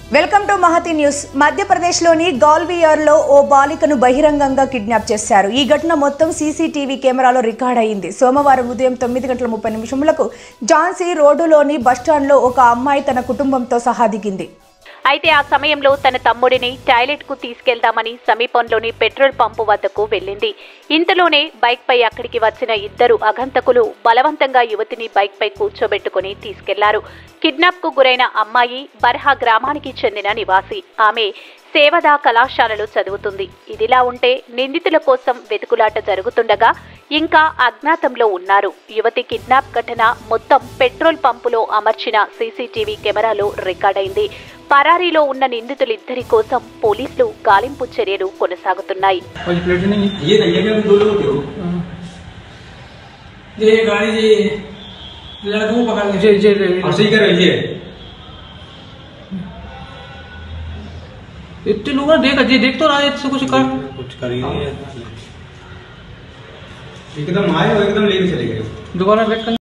Welcome to Mahathi news. మధ్యప్రదేశ్లోని గ్వాలియర్లో ఓ బాలికను బహిరంగంగా కిడ్నాప్ చేశారు. ఈ ఘటన మొత్తం సీసీటీవీ కెమెరాలో రికార్డ్ అయింది. సోమవారం ఉదయం 9:30 ఝాన్సీ రోడ్డులోని బస్టాండ్లో ఒక అమ్మాయి తన కుటుంబంతో సహా దిగింది. అయితే ఆ సమయంలో తన తమ్ముడిని టాయిలెట్ కు తీసుకెళ్దామని సమీపంలోని పెట్రోల్ పంపు వద్దకు వెళ్లింది. ఇంతలోనే బైక్ పై అక్కడికి వచ్చిన ఇద్దరు అగంతకులు బలవంతంగా యువతిని బైక్ పై కూర్చోబెట్టుకుని తీసుకెళ్లారు. కిడ్నాప్ కు గురైన అమ్మాయి బర్హా గ్రామానికి చెందిన నివాసి. ఆమె సేవదా కళాశాలలో చదువుతుంది. ఇదిలా ఉంటే నిందితుల కోసం వెతుకులాట జరుగుతుండగా ఇంకా అజ్ఞాతంలో ఉన్నారు. యువతి కిడ్నాప్ ఘటన మొత్తం పెట్రోల్ పంపులో అమర్చిన సీసీటీవీ కెమెరాలో రికార్డైంది. పరారీలో ఉన్న నిందితులిద్దరి కోసం పోలీసులు గాలింపు చర్యలు కొనసాగుతున్నాయి. इतने लोग देख तो रहा है, कुछ कर एकदम आए और एकदम लेके चले गए। दोबारा वेट